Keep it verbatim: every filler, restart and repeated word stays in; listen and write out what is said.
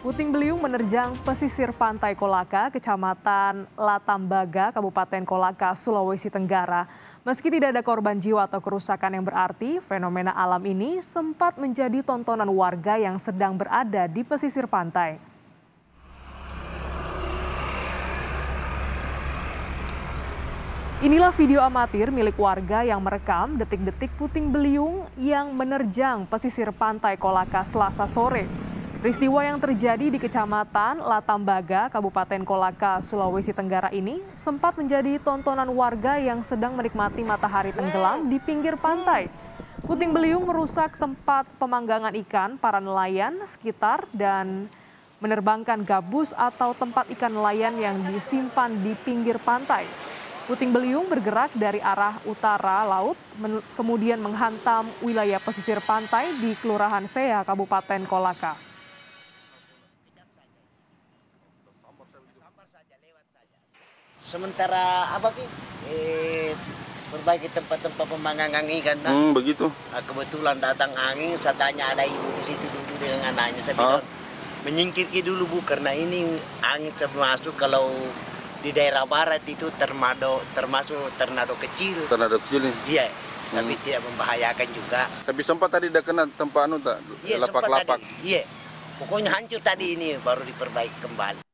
Puting beliung menerjang pesisir pantai Kolaka, Kecamatan Latambaga, Kabupaten Kolaka, Sulawesi Tenggara. Meski tidak ada korban jiwa atau kerusakan yang berarti, fenomena alam ini sempat menjadi tontonan warga yang sedang berada di pesisir pantai. Inilah video amatir milik warga yang merekam detik-detik puting beliung yang menerjang pesisir pantai Kolaka Selasa sore. Peristiwa yang terjadi di Kecamatan Latambaga, Kabupaten Kolaka, Sulawesi Tenggara ini sempat menjadi tontonan warga yang sedang menikmati matahari tenggelam di pinggir pantai. Puting beliung merusak tempat pemanggangan ikan para nelayan sekitar dan menerbangkan gabus atau tempat ikan nelayan yang disimpan di pinggir pantai. Puting beliung bergerak dari arah utara laut, kemudian menghantam wilayah pesisir pantai di Kelurahan Sea, Kabupaten Kolaka. Sementara apa sih? Eh, perbaiki tempat-tempat pemanggangan ikan. Hmm, begitu. Nah, kebetulan datang angin, saya tanya ada ibu di situ dulu dengan anaknya. Saya bilang, Oh. menyingkir dulu Bu, karena ini angin termasuk kalau di daerah barat itu termado, termasuk tornado kecil. Tornado kecil nih. Iya, tapi tidak membahayakan juga. Tapi sempat tadi udah kena tempat anu tak? Iya, sempat Lapak-lapak. tadi. Iya, pokoknya hancur tadi ini baru diperbaiki kembali.